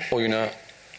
Oyuna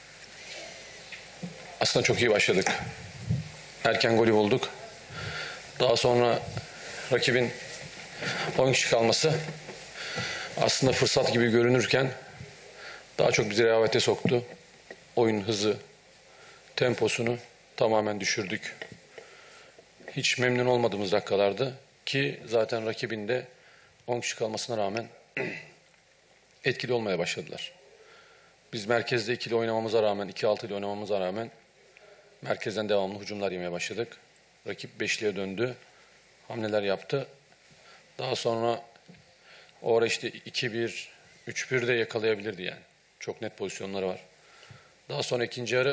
aslında çok iyi başladık. Erken golü bulduk. Daha sonra rakibin 10 kişi kalması aslında fırsat gibi görünürken daha çok bizi rehavete soktu. Oyun hızı, temposunu tamamen düşürdük. Hiç memnun olmadığımız dakikalardı ki zaten rakibin de 10 kişi kalmasına rağmen etkili olmaya başladılar. Biz merkezde ikili oynamamıza rağmen, 2-6 ile oynamamıza rağmen merkezden devamlı hücumlar yemeye başladık. Rakip beşliğe döndü, hamleler yaptı. Daha sonra o ara işte 2-1, 3-1 de yakalayabilirdi yani. Çok net pozisyonları var. Daha sonra ikinci yarı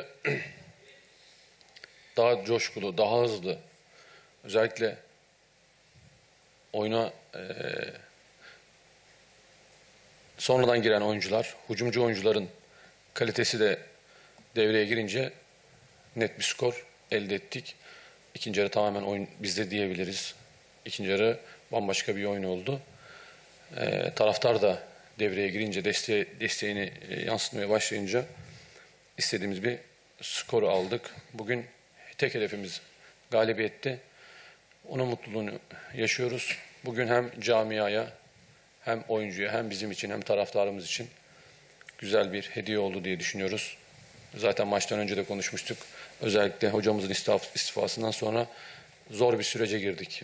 daha coşkulu, daha hızlı. Özellikle oyuna sonradan giren oyuncular, hücumcu oyuncuların kalitesi de devreye girince net bir skor elde ettik. İkinci yarı tamamen oyun bizde diyebiliriz. İkinci yarı bambaşka bir oyun oldu. Taraftar da devreye girince, desteğini yansıtmaya başlayınca istediğimiz bir skoru aldık. Bugün tek hedefimiz galibiyetti. Onun mutluluğunu yaşıyoruz. Bugün hem camiaya, hem oyuncuya, hem bizim için, hem taraftarımız için güzel bir hediye oldu diye düşünüyoruz. Zaten maçtan önce de konuşmuştuk. Özellikle hocamızın istifasından sonra zor bir sürece girdik.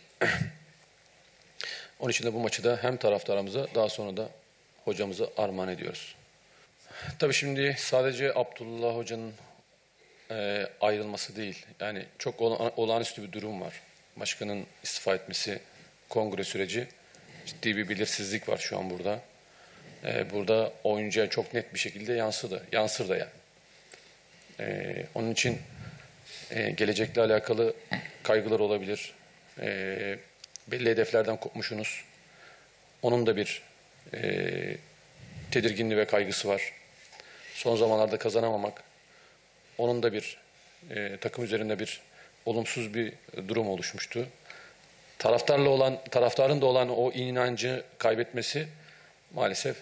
Onun için de bu maçı da hem taraftarımıza, daha sonra da hocamıza armağan ediyoruz. Tabii şimdi sadece Abdullah Hoca'nın ayrılması değil. Yani çok olağanüstü bir durum var. Başkanın istifa etmesi, kongre süreci. Ciddi bir belirsizlik var şu an burada. Burada oyuncuya çok net bir şekilde yansıdı. Yansır da yani. Onun için gelecekle alakalı kaygılar olabilir. Belli hedeflerden kopmuşsunuz. Onun da bir tedirginliği ve kaygısı var. Son zamanlarda kazanamamak, onun da bir takım üzerinde bir olumsuz bir durum oluşmuştu. Taraftarın da olan o inancı kaybetmesi maalesef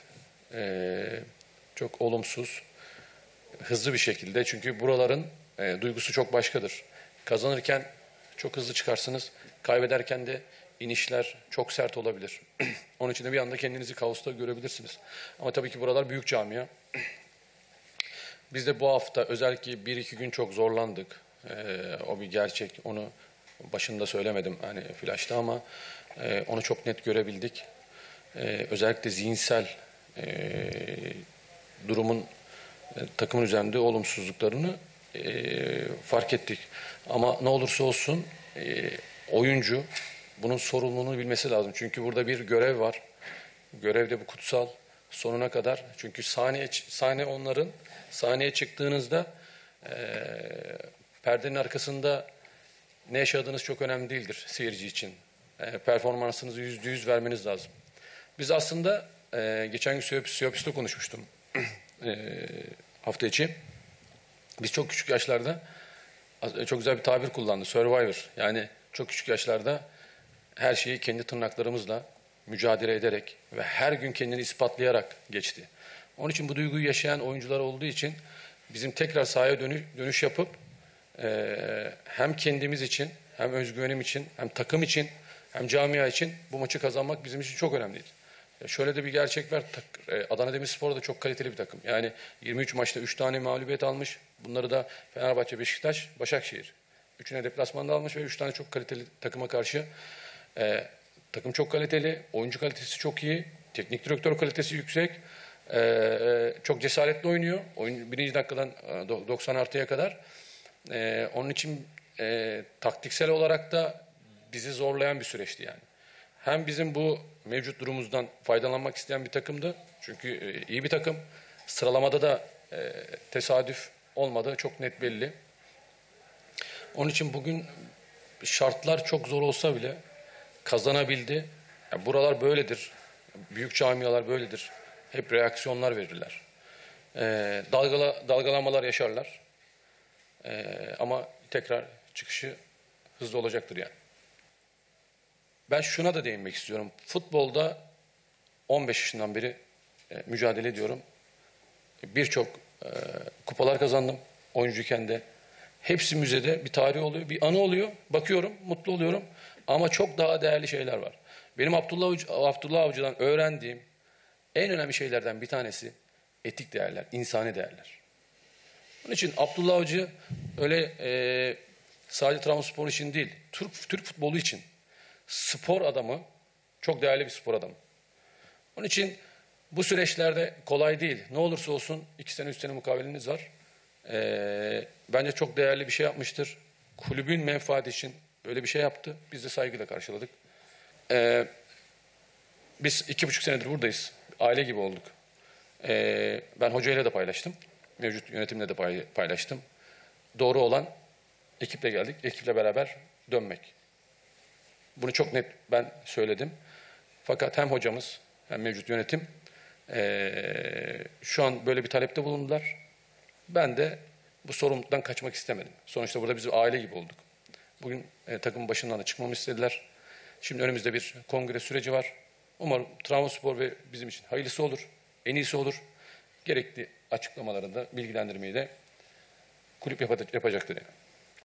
çok olumsuz, hızlı bir şekilde. Çünkü buraların duygusu çok başkadır. Kazanırken çok hızlı çıkarsınız, kaybederken de inişler çok sert olabilir. Onun için de bir anda kendinizi kaosta görebilirsiniz. Ama tabii ki buralar büyük camia. Biz de bu hafta özellikle 1-2 gün çok zorlandık. O bir gerçek. Onu başında söylemedim hani flaşta ama onu çok net görebildik. Özellikle zihinsel durumun takımın üzerinde olumsuzluklarını fark ettik. Ama ne olursa olsun oyuncu bunun sorumluluğunu bilmesi lazım. Çünkü burada bir görev var. Görev de bu kutsal sonuna kadar. Çünkü sahne onların sahneye çıktığınızda perdenin arkasında ne yaşadığınız çok önemli değildir seyirci için. Performansınızı %100 vermeniz lazım. Biz aslında geçen gün Siyopis'te konuşmuştum hafta içi. Biz çok küçük yaşlarda çok güzel bir tabir kullandı. Survivor. Yani çok küçük yaşlarda her şeyi kendi tırnaklarımızla mücadele ederek ve her gün kendini ispatlayarak geçti. Onun için bu duyguyu yaşayan oyuncular olduğu için bizim tekrar sahaya dönüş yapıp hem kendimiz için, hem özgüvenim için, hem takım için, hem camia için bu maçı kazanmak bizim için çok önemliydi. Şöyle de bir gerçek var. Adana Demirspor da çok kaliteli bir takım. Yani 23 maçta 3 tane mağlubiyet almış. Bunları da Fenerbahçe, Beşiktaş, Başakşehir. Üçüne deplasmanda almış ve 3 tane çok kaliteli takıma karşı. Takım çok kaliteli, oyuncu kalitesi çok iyi, teknik direktör kalitesi yüksek. Çok cesaretli oynuyor. Oyun birinci dakikadan 90 artıya kadar. Onun için taktiksel olarak da bizi zorlayan bir süreçti yani. Hem bizim bu mevcut durumumuzdan faydalanmak isteyen bir takımdı. Çünkü iyi bir takım. Sıralamada da tesadüf olmadı. Çok net belli. Onun için bugün şartlar çok zor olsa bile kazanabildi. Yani buralar böyledir. Büyük camialar böyledir. Hep reaksiyonlar verirler. Dalgalanmalar yaşarlar. Ama tekrar çıkışı hızlı olacaktır yani. Ben şuna da değinmek istiyorum. Futbolda 15 yaşından beri mücadele ediyorum. Birçok Kupalar kazandım oyuncuyken de. Hepsi müzede bir tarih oluyor, bir anı oluyor. Bakıyorum, mutlu oluyorum. Ama çok daha değerli şeyler var. Benim Abdullah Avcı'dan öğrendiğim en önemli şeylerden bir tanesi etik değerler, insani değerler. Onun için Abdullah Avcı öyle sadece Trabzonspor için değil, Türk futbolu için spor adamı, çok değerli bir spor adamı. Onun için bu süreçlerde kolay değil. Ne olursa olsun 2 sene 3 sene mukaveleniz var. Bence çok değerli bir şey yapmıştır. Kulübün menfaati için böyle bir şey yaptı. Biz de saygıyla karşıladık. Biz 2,5 senedir buradayız. Aile gibi olduk. Ben hocayla da paylaştım. Mevcut yönetimle de paylaştım. Doğru olan ekiple geldik. Ekiple beraber dönmek. Bunu çok net ben söyledim. Fakat hem hocamız hem mevcut yönetim şu an böyle bir talepte bulundular. Ben de bu sorumluluktan kaçmak istemedim. Sonuçta burada biz bir aile gibi olduk. Bugün takımın başından da çıkmamı istediler. Şimdi önümüzde bir kongre süreci var. Umarım Trabzonspor ve bizim için hayırlısı olur, en iyisi olur. Gerekli açıklamalarında, bilgilendirmeyi de kulüp yapacaktır. Yani.